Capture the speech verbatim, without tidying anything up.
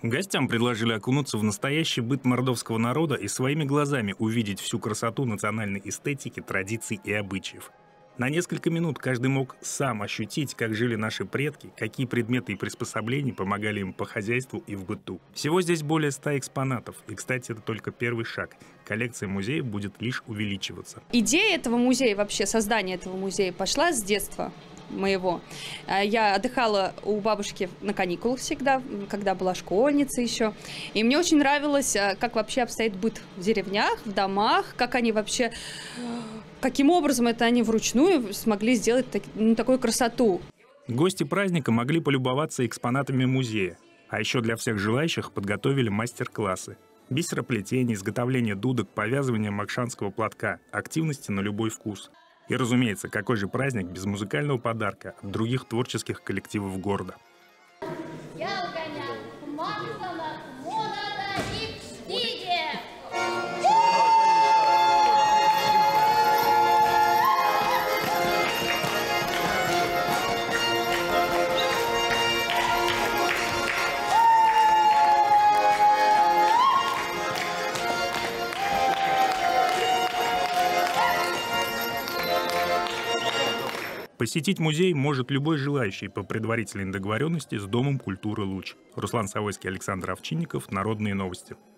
Гостям предложили окунуться в настоящий быт мордовского народа и своими глазами увидеть всю красоту национальной эстетики, традиций и обычаев. На несколько минут каждый мог сам ощутить, как жили наши предки, какие предметы и приспособления помогали им по хозяйству и в быту. Всего здесь более ста экспонатов, и, кстати, это только первый шаг. Коллекция музея будет лишь увеличиваться. Идея этого музея, вообще создание этого музея пошла с детства моего. Я отдыхала у бабушки на каникулах всегда, когда была школьница еще. И мне очень нравилось, как вообще обстоит быт в деревнях, в домах, как они вообще, каким образом это они вручную смогли сделать так, ну, такую красоту. Гости праздника могли полюбоваться экспонатами музея. А еще для всех желающих подготовили мастер-классы. Бисероплетение, изготовление дудок, повязывание макшанского платка, активности на любой вкус. И, разумеется, какой же праздник без музыкального подарка от других творческих коллективов города. Посетить музей может любой желающий по предварительной договоренности с Домом культуры «Луч». Руслан Савойский, Александр Овчинников. Народные новости.